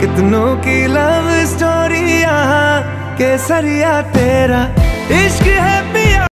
कितनों की love story यहाँ केसरिया तेरा इश्क है